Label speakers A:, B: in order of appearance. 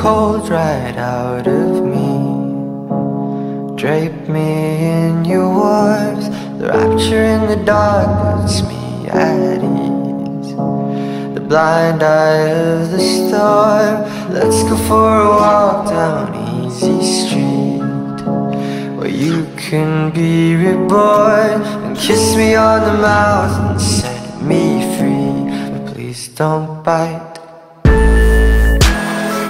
A: cold right out of me. Drape me in your warmth. The rapture in the dark puts me at ease. The blind eye of the storm. Let's go for a walk down Easy Street, where you can be reborn and kiss me on the mouth and set me free. But please don't bite.